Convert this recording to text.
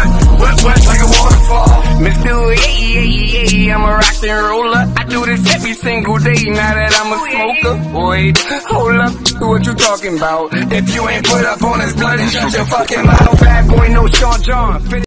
what, like a waterfall. Mr. I'm a rock and roller. I do this every single day now that I'm a smoker. Wait, hold up, what you talking about? If you ain't put up on his blood and shut your fucking mouth. Bad boy, no Sean John.